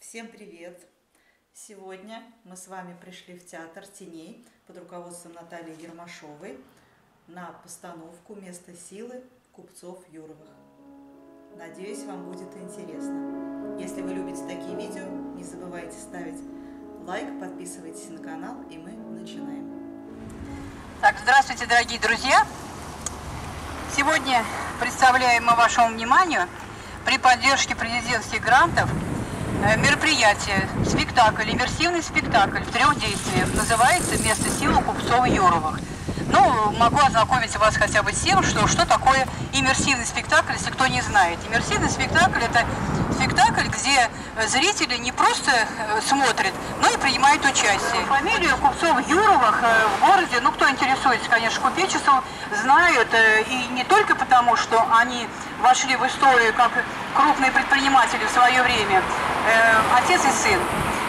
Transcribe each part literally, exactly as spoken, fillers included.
Всем привет! Сегодня мы с вами пришли в театр теней под руководством Натальи Ермашовой на постановку «Место силы» купцов Юровых. Надеюсь, вам будет интересно. Если вы любите такие видео, не забывайте ставить лайк, подписывайтесь на канал, и мы начинаем. Так, здравствуйте, дорогие друзья! Сегодня представляем мы вашему вниманию при поддержке президентских грантов мероприятие, спектакль, иммерсивный спектакль в трех действиях. Называется «Место силы» купцов Юровых. Ну, могу ознакомить вас хотя бы с тем, что, что такое иммерсивный спектакль, если кто не знает. Иммерсивный спектакль – это спектакль, где зрители не просто смотрят, но и принимают участие. Фамилию купцов Юровых в городе, ну, кто интересуется, конечно, купечеством, знают, и не только потому, что они вошли в историю как крупные предприниматели в свое время, отец и сын.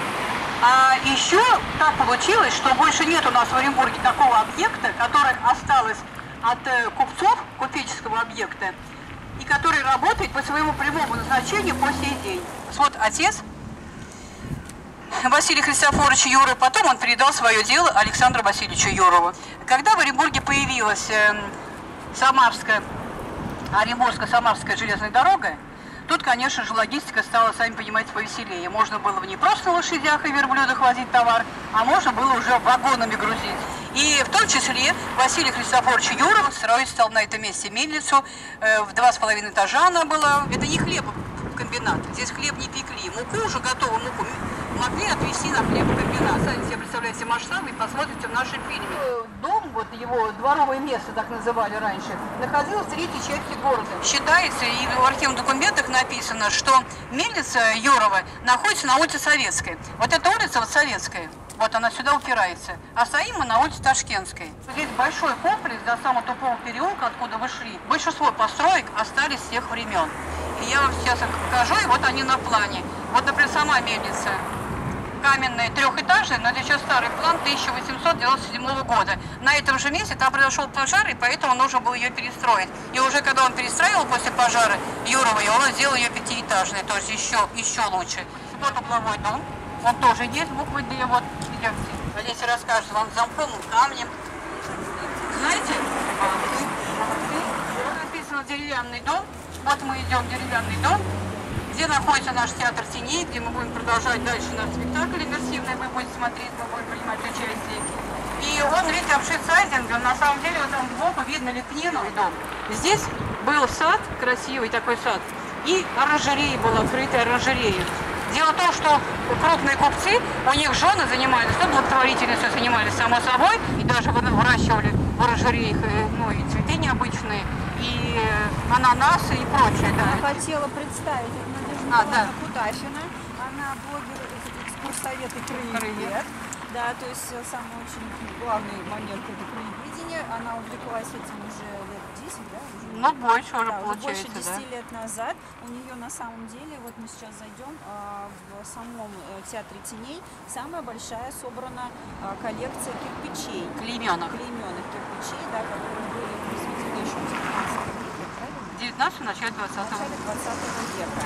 А еще так получилось, что больше нет у нас в Оренбурге такого объекта, который осталось от купцов, купеческого объекта, и который работает по своему прямому назначению по сей день. Вот отец Василий Христофорович Юров, потом он передал свое дело Александру Васильевичу Юрову. Когда в Оренбурге появилась Самарская, Оренбургско-Самарская железная дорога, тут, конечно же, логистика стала, сами понимаете, повеселее. Можно было не просто на лошадях и верблюдах возить товар, а можно было уже вагонами грузить. И в том числе Василий Христофорович Юров строить стал на этом месте мельницу. В два с половиной этажа она была. Это не хлебокомбинат, здесь хлеб не пекли. Муку уже готовую муку могли отвезти на хлебокомбинат. Сами себе представляете масштабы и посмотрите в нашем фильме. Дом, вот его дворовое место, так называли раньше, находилось в третьей части города. Считается, и в архивных документах написано, что мельница Юрова находится на улице Советской. Вот эта улица вот Советская, вот она сюда упирается. А стоим мы на улице Ташкентской. Здесь большой комплекс до самого тупого переулка, откуда вы шли. Большинство построек остались с тех времен. И я вам сейчас их покажу, и вот они на плане. Вот, например, сама мельница. Каменная, трехэтажная, но это еще старый план тысяча восемьсот девяносто седьмого года. На этом же месте там произошел пожар, и поэтому нужно было ее перестроить. И уже когда он перестраивал после пожара Юрова, он сделал ее пятиэтажной, то есть еще, еще лучше. Вот угловой дом, он тоже есть, буквы Д, вот, идемте. Олеся расскажет вам замком, камнем. Знаете? Написано «Деревянный дом». Вот мы идем в деревянный дом, где находится наш театр теней, где мы будем продолжать дальше наш спектакль иммерсивный, вы будете смотреть, мы будем принимать участие. И он, видите, обшит сайдингом, на самом деле вот там сбоку видно лепнину и дом. Здесь был сад, красивый такой сад, и оранжерея была, открытая оранжерея. Дело в том, что крупные купцы, у них жены занимались, то благотворительностью занимались, само собой, и даже выращивали в оранжереях, ну, и цветы необычные, и ананасы и прочее, да. Я хотела представить Надежду а, да. Кутафина. Она блогер экскурсовед и краевед. Да, то есть самый очень главный момент это краеведение. Она увлеклась этим уже лет десять, да? Уже, ну, больше уже да, получается, больше десяти да? лет назад. У нее на самом деле, вот мы сейчас зайдем, в самом театре теней самая большая собрана коллекция кирпичей. Клейменных. Клейменных кирпичей, да, которые были произведены еще в девятнадцатом веке, правильно? В девятнадцатом, начале двадцатого. В начале двадцатого века.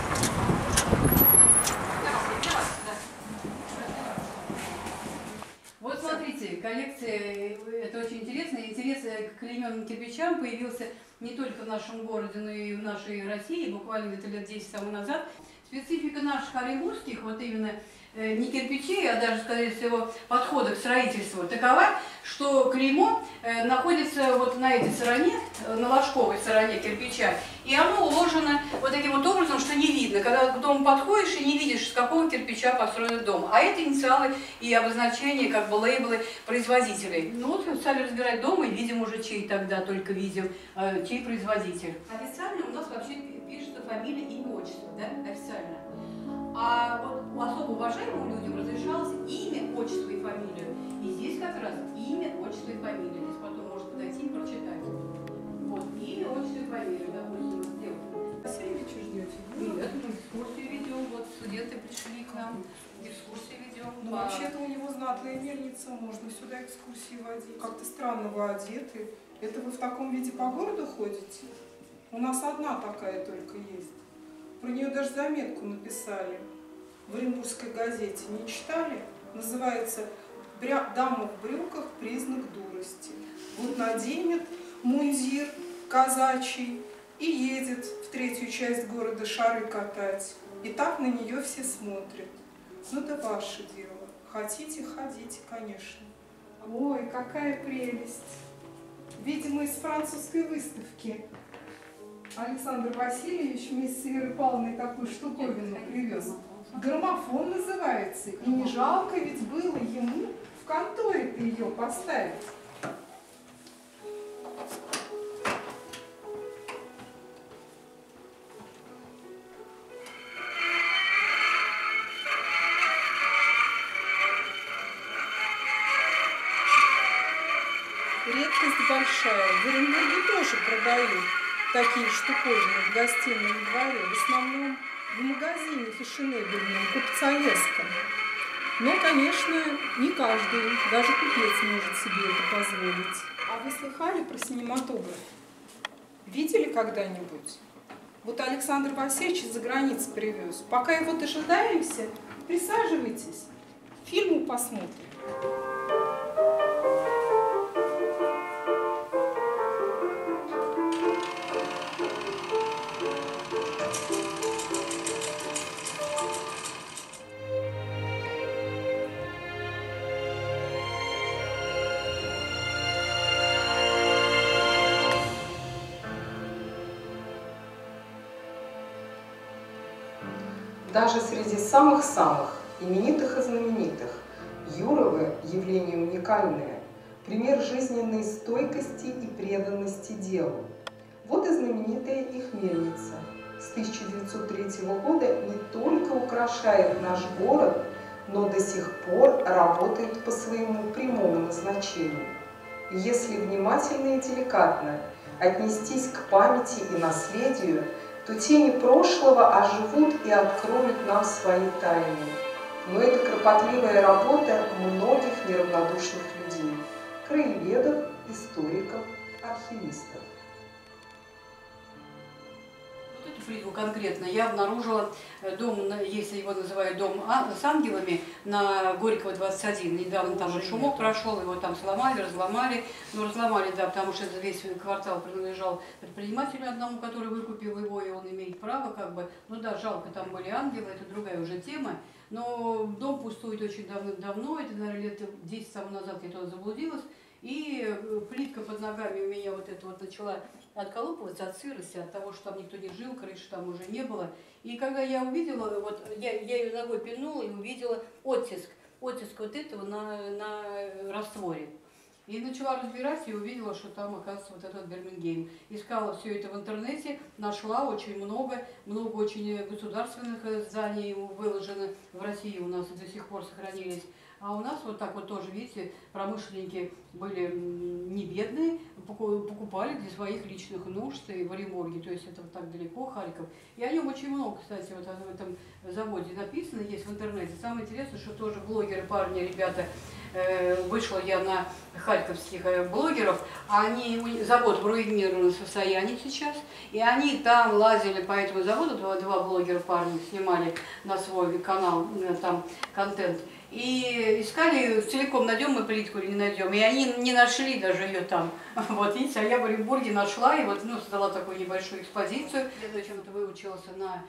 Вот смотрите, коллекция, это очень интересно. Интерес к клейменным кирпичам появился не только в нашем городе, но и в нашей России, буквально где-то лет десять тому назад. Специфика наших оренбургских, вот именно э, не кирпичей, а даже, скорее всего, подхода к строительству такова, что клеймо э, находится вот на этой стороне, на ложковой стороне кирпича, и оно уложено вот таким вот образом, что не видно. Когда к дому подходишь и не видишь, с какого кирпича построен дом. А это инициалы и обозначения, как бы лейблы производителей. Ну вот стали разбирать дом и видим уже, чей тогда только видим, э, чей производитель. Официально у нас вообще пишется фамилия, имя, отчество, да, официально. А вот у особо уважаемым людям разрешалось имя, отчество и фамилию. И здесь как раз имя, отчество и фамилия. Здесь потом можно подойти и прочитать. Вот, имя, отчество и фамилия, допустим, сделать. Васильевича ждете? Нет, мы экскурсию ведем, вот студенты пришли к нам, экскурсии ведем. Ну, по... вообще-то у него знатная мельница, можно сюда экскурсии водить. Как-то странно вы одеты. Это вы в таком виде по городу ходите? У нас одна такая только есть. Про нее даже заметку написали. в Оренбургской газете не читали? Называется «Дама в брюках. Признак дурости». Вот наденет мундир казачий и едет в третью часть города шары катать. И так на нее все смотрят. Ну да ваше дело. Хотите, ходите, конечно. Ой, какая прелесть. Видимо, из французской выставки. Александр Васильевич вместе с Верой Павловной такую штуковину привез. Граммофон называется. И не жалко ведь было ему в конторе-то ее поставить. Редкость большая. В Оренбурге тоже продают такие штуковины в гостином дворе. В основном в магазине фешенебельном, купцовеском. Но, конечно, не каждый, даже купец может себе это позволить. А вы слыхали про синематограф? Видели когда-нибудь? Вот Александр Васильевич из-за границы привез. Пока его дожидаемся, присаживайтесь, фильму посмотрим. Даже среди самых-самых именитых и знаменитых Юровы – явление уникальное, пример жизненной стойкости и преданности делу. Вот и знаменитая их мельница. С тысяча девятьсот третьего года не только украшает наш город, но до сих пор работает по своему прямому назначению. И если внимательно и деликатно отнестись к памяти и наследию, то тени прошлого оживут и откроют нам свои тайны. Но это кропотливая работа многих неравнодушных людей – краеведов, историков, архивистов. Вот эту фризу конкретно я обнаружила дом, если его называют дом с ангелами, на Горького двадцать один. Недавно там шумок прошел, его там сломали, разломали. Ну, разломали, да, потому что весь квартал принадлежал предпринимателю одному, который выкупил его, и он имеет право, как бы. Ну да, жалко, там были ангелы, это другая уже тема. Но дом пустует очень давно-давно, это, наверное, лет десять тому назад я туда заблудилась. И плитка под ногами у меня вот это вот начала отколупываться от сырости, от того, что там никто не жил, крыши там уже не было. И когда я увидела, вот я, я ее ногой пильнула и увидела оттиск, оттиск вот этого на, на растворе. И начала разбирать и увидела, что там, оказывается, вот этот Бирмингем. Искала все это в интернете, нашла очень много, много очень государственных зданий выложено в России, у нас до сих пор сохранились. А у нас вот так вот тоже, видите, промышленники были не бедные, покупали для своих личных нужд и в Оренбурге, то есть это вот так далеко, Харьков. И о нем очень много, кстати, вот в этом заводе написано, есть в интернете. Самое интересное, что тоже блогеры, парни, ребята, э, вышла я на харьковских блогеров, они, завод в руинированном состоянии сейчас, и они там лазили по этому заводу, два, два блогера, парни, снимали на свой канал там контент. И искали, целиком найдем мы плитку или не найдем. И они не нашли даже ее там. Вот, видите, а я в Оренбурге нашла и вот, ну, создала такую небольшую экспозицию. Я зачем-то выучилась на,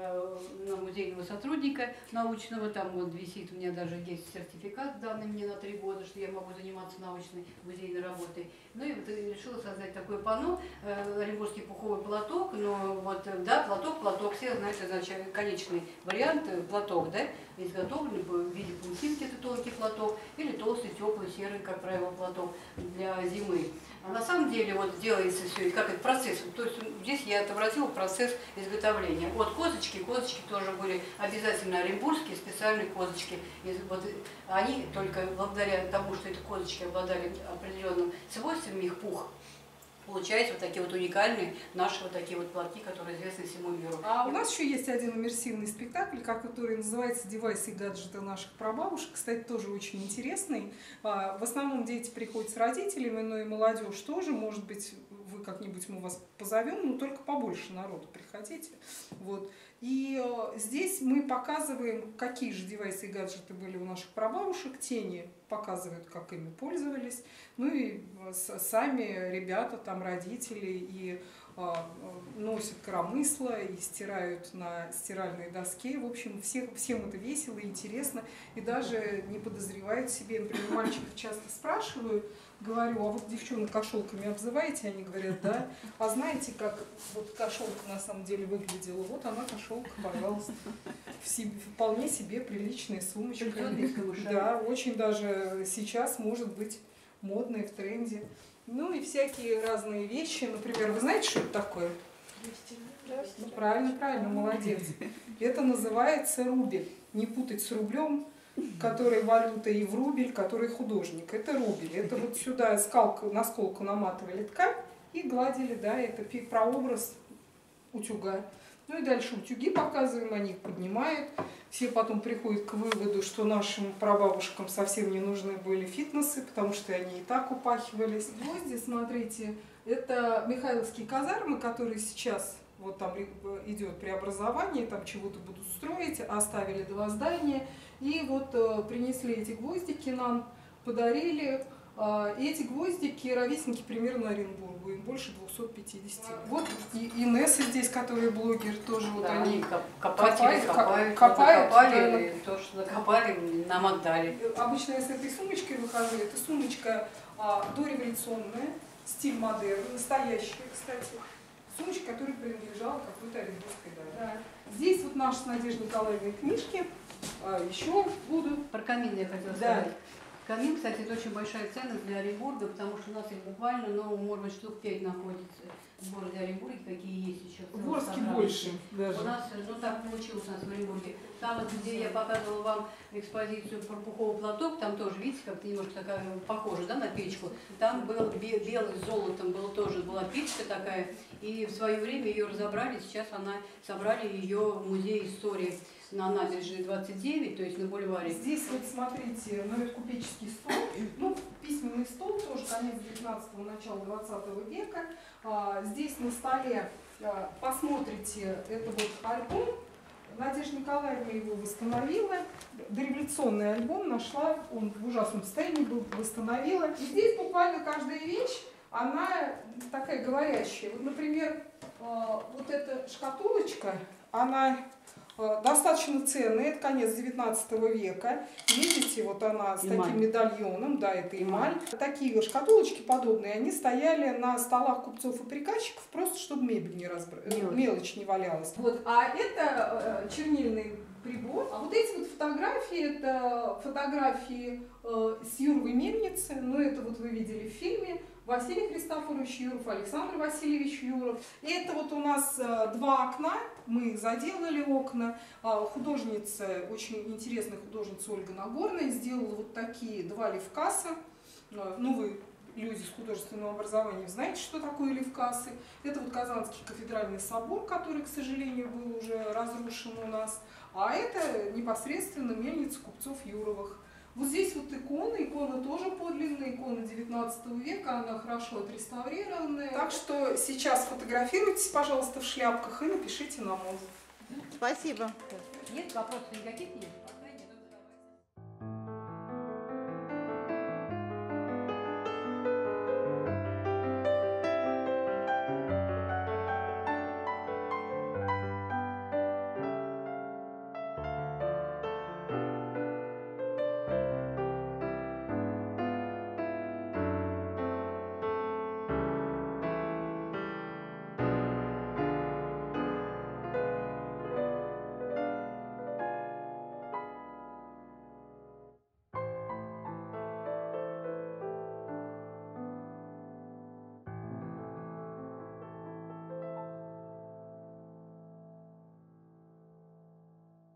на музейного сотрудника научного. Там вот висит, у меня даже есть сертификат, данный мне на три года, что я могу заниматься научной музейной работой. Ну и вот решила создать такое панно, оренбургский пуховый платок. Но вот, да, платок, платок, все знаете, значит, конечный вариант, платок, да, изготовлен в виде паутинки, это тонкий платок, или толстый, теплый, серый, как правило, платок для зимы. А на самом деле вот делается все, как это процесс. То есть здесь я отобразила процесс изготовления. Вот козочки, козочки тоже были обязательно оренбургские, специальные козочки. Вот они только благодаря тому, что эти козочки обладали определенным свойством, их пух, получается вот такие вот уникальные наши вот такие вот платки, которые известны всему миру. А у нас еще есть один иммерсивный спектакль, который называется «Девайсы и гаджеты наших прабабушек». Кстати, тоже очень интересный. В основном дети приходят с родителями, но и молодежь тоже. Может быть, вы как-нибудь мы вас позовем, но только побольше народу приходите. Вот. И здесь мы показываем, какие же девайсы и гаджеты были у наших прабабушек. Тени показывают, как ими пользовались. Ну и сами ребята, там родители, и носят коромысло, и стирают на стиральной доске. В общем, всех, всем это весело и интересно. И даже не подозревают себе. Например, мальчиков часто спрашивают, говорю, а вот девчонок кошелками обзываете? Они говорят, да. А знаете, как вот кошелка на самом деле выглядела? Вот она, кошелка, пожалуйста. В себе, вполне себе приличная сумочка. Да, очень даже сейчас может быть модная, в тренде. Ну и всякие разные вещи. Например, вы знаете, что это такое? Да? Ну, правильно, правильно, молодец. Это называется рубль. Не путать с рублем, который валюта, и в рубль, который художник. Это рубль. Это вот сюда скалку, на сколку наматывали ткань и гладили, да, это прообраз утюга. Ну и дальше утюги показываем, они их поднимают. Все потом приходят к выводу, что нашим прабабушкам совсем не нужны были фитнесы, потому что они и так упахивались. Гвозди, смотрите, это Михайловские казармы, которые сейчас вот там идет преобразование, там чего-то будут строить, оставили два здания. И вот э, принесли эти гвоздики нам, подарили. Э, и эти гвоздики ровесники примерно Оренбургу, им больше двухсот пятидесяти. Вот и Инесса здесь, которая блогер, тоже вот да, они копатели копают, копают, копают, закопали, да. то, что накопали, нам отдали. Обычно я с этой сумочкой выхожу. Это сумочка а, дореволюционная, стиль модерн, настоящая, кстати. Сумочка, которая принадлежала какой-то оренбургской даме. Да. Здесь вот наши с Надеждой Николаевной книжки. А, еще буду. Про камин я хотела да. сказать. Камин, кстати, это очень большая ценность для Оренбурга, потому что у нас их буквально, ну, может быть, штук пять находится в городе Оренбурге, какие есть сейчас. В Орске больше даже. У нас, ну, так получилось у нас в Оренбурге. Там, вот, где я показывала вам экспозицию про пуховый платок, там тоже, видите, как-то немножко такая похожа, да, на печку. Там был белый с золотом, было тоже, была печка такая, и в свое время ее разобрали, сейчас она, собрали ее в музее истории на набережной двадцать девять, то есть на бульваре. Здесь вот смотрите, ну, купеческий стол, ну, письменный стол, тоже конец девятнадцатого, начало двадцатого века. А, здесь на столе, а, посмотрите, это вот альбом. Надежда Николаевна его восстановила, дореволюционный альбом нашла, он в ужасном состоянии был, восстановила. И здесь буквально каждая вещь, она такая говорящая. Вот, например, вот эта шкатулочка, она достаточно ценная, это конец девятнадцатого века. Видите, вот она с эмаль. Таким медальоном, да, это эмаль. Такие шкатулочки подобные, они стояли на столах купцов и приказчиков, просто чтобы мебель не разбра... мелочь. мелочь не валялась. Вот, а это э, чернильный прибор. А вот эти вот фотографии, это фотографии э, с Юровой мельницы, ну это вот вы видели в фильме. Василий Христофорович Юров, Александр Васильевич Юров. И это вот у нас э, два окна, мы заделали окна. А, художница, очень интересная художница Ольга Нагорная, сделала вот такие два левкаса. А, ну, вы, люди с художественным образованием, знаете, что такое левкасы. Это вот Казанский кафедральный собор, который, к сожалению, был уже разрушен у нас. А это непосредственно мельница купцов Юровых. Вот здесь вот икона, икона тоже подлинная, икона девятнадцатого века, она хорошо отреставрированная. Так что сейчас фотографируйтесь, пожалуйста, в шляпках и напишите нам отзыв. Спасибо. Нет, вопросов никаких нет?